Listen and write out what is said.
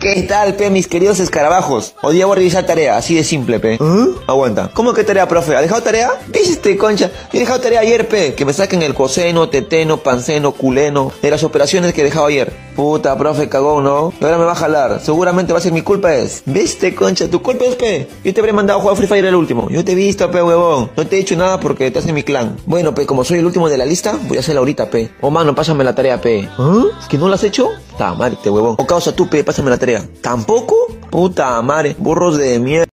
¿Qué tal, pe, mis queridos escarabajos? Hoy día voy a revisar tarea, así de simple, pe. Aguanta. ¿Cómo que tarea, profe? ¿Ha dejado tarea? ¿Viste, concha? He dejado tarea ayer, pe. Que me saquen el coseno, teteno, panceno, culeno de las operaciones que he dejado ayer. Puta, profe, cagón, ¿no? Y ahora me va a jalar. Seguramente va a ser mi culpa, es. ¿Viste, concha? Tu culpa es, pe. Yo te habré mandado a jugar Free Fire el último. Yo te he visto, pe, huevón. No te he dicho nada porque te hace mi clan. Bueno, pe, como soy el último de la lista, voy a hacerla ahorita, pe. Oh, mano, pásame la tarea, pe. ¿Es que no la has hecho? Ta madre, huevón. O causa tú, pe, pásame la tarea. ¿Tampoco? Puta madre, burros de mierda.